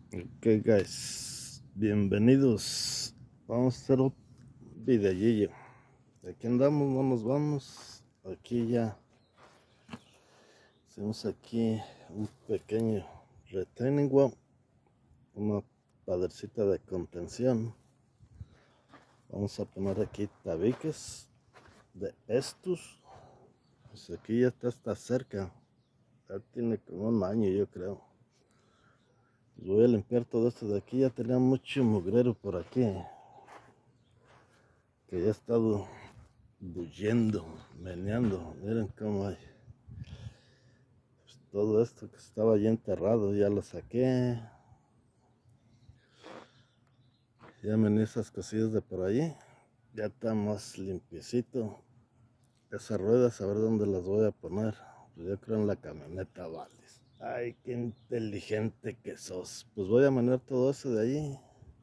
Ok guys, bienvenidos. Vamos a hacer un videillo. Aquí andamos, no nos vamos. Aquí ya hacemos aquí un pequeño retaining wall, una padercita de contención. Vamos a poner aquí tabiques de estos. Pues aquí ya está cerca. Ya tiene como un año, yo creo. Pues voy a limpiar todo esto de aquí. Ya tenía mucho mugrero por aquí, que ya he estado bulliendo, meneando. Miren cómo hay. Pues todo esto que estaba ya enterrado, ya lo saqué. Ya meneé esas cosillas de por allí. Ya está más limpiecito. Esas ruedas, a ver dónde las voy a poner. Pues yo creo en la camioneta, vales. Ay, qué inteligente que sos. Pues voy a menear todo eso de allí.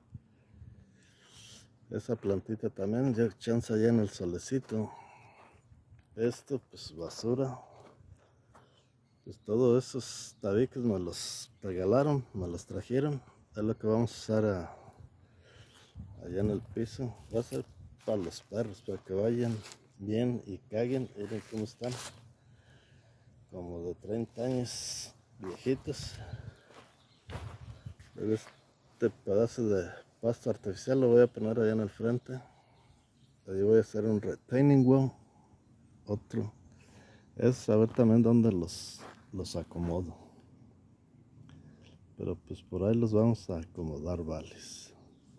Esa plantita también, ya chance allá en el solecito. Esto, pues basura. Pues todos esos tabiques me los regalaron, me los trajeron. Es lo que vamos a usar allá en el piso. Va a ser para los perros, para que vayan bien y caguen. Miren cómo están. Como de 30 años viejitos. Luego este pedazo de pasto artificial lo voy a poner allá en el frente. Ahí voy a hacer un retaining wall. Otro. Es saber también dónde los acomodo. Pero pues por ahí los vamos a acomodar, vales.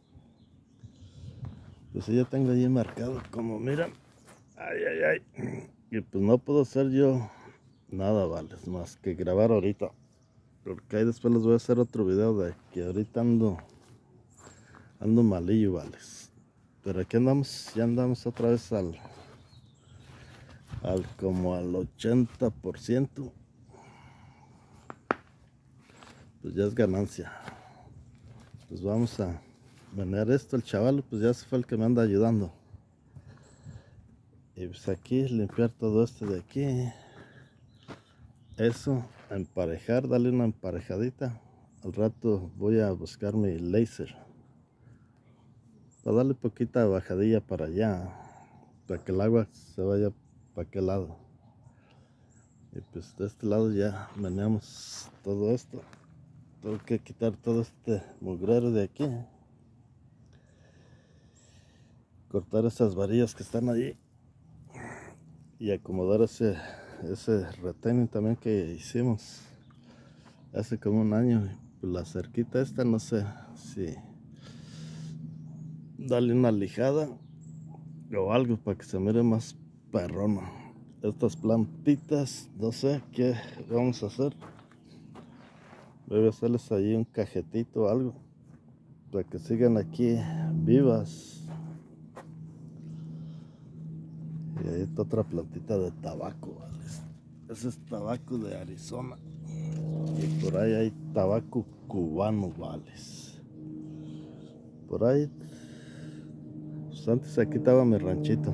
Pues ya tengo ahí marcado, como miran. Ay, ay, ay. Y pues no puedo hacer yo nada, vales, más que grabar ahorita. Porque ahí después les voy a hacer otro video de que ahorita ando malillo, vales. Pero aquí andamos, ya andamos otra vez como al 80%. Pues ya es ganancia. Pues vamos a menear esto. El chaval pues ya se fue el que me anda ayudando. Y pues aquí limpiar todo esto de aquí. Eso, emparejar, darle una emparejadita. Al rato voy a buscar mi láser para darle poquita bajadilla para allá, para que el agua se vaya para aquel lado. Y pues de este lado ya meneamos todo esto. Tengo que quitar todo este mugrero de aquí, cortar esas varillas que están allí y acomodar ese retaining también que hicimos hace como un año. Pues la cerquita esta no sé si darle una lijada o algo para que se mire más perrona. Estas plantitas, no sé qué vamos a hacer. Voy a hacerles ahí un cajetito o algo para que sigan aquí vivas. Y ahí está otra plantita de tabaco, ¿vale? Ese es tabaco de Arizona. Y por ahí hay tabaco cubano, ¿vales? Por ahí, pues antes aquí estaba mi ranchito.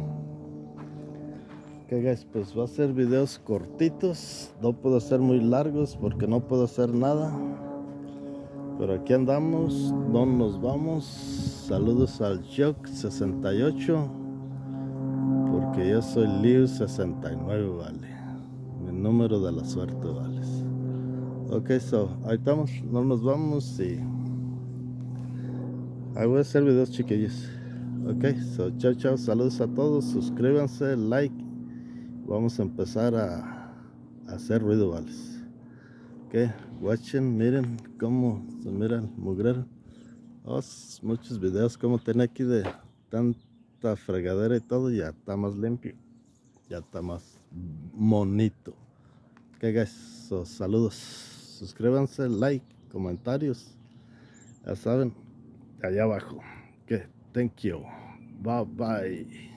Ok guys, pues va a ser videos cortitos. No puedo hacer muy largos porque no puedo hacer nada. Pero aquí andamos, no nos vamos. Saludos al Jock 68. Porque yo soy Liu 69, vale. Mi número de la suerte, vales. Ok, so, ahí estamos, no nos vamos y ahí voy a hacer videos chiquillos. Ok, so, chao, chao, saludos a todos, suscríbanse, like. Vamos a empezar a hacer ruido, vales. Ok, watchen, miren cómo se mira el mugrero. Oh, muchos videos como tenía aquí de tanta fregadera y todo, ya está más limpio. Ya está más bonito. Ok guys, so, saludos. Suscríbanse, like, comentarios. Ya saben, allá abajo. Ok, thank you. Bye bye.